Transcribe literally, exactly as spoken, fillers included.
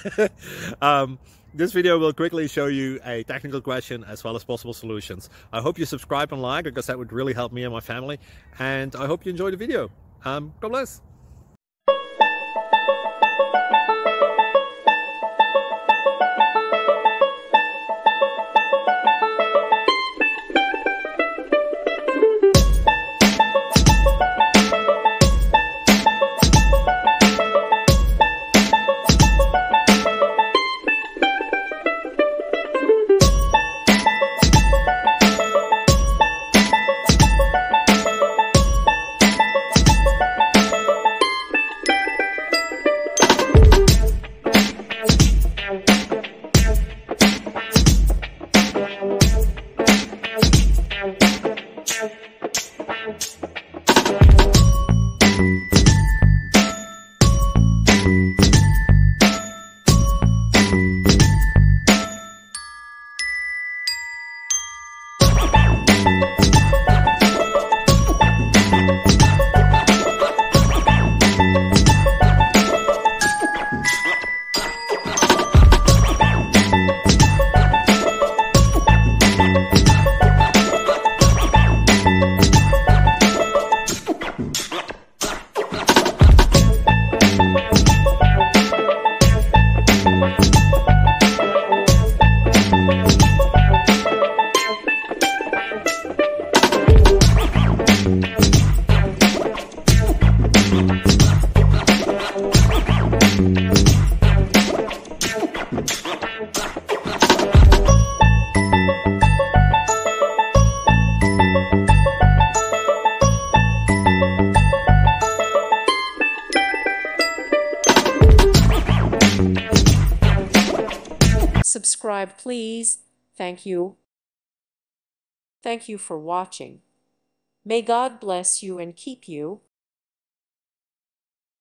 um, this video will quickly show you a technical question as well as possible solutions. I hope you subscribe and like, because that would really help me and my family. And I hope you enjoy the video. Um, God bless. Subscribe, please. Thank you. Thank you for watching. May God bless you and keep you.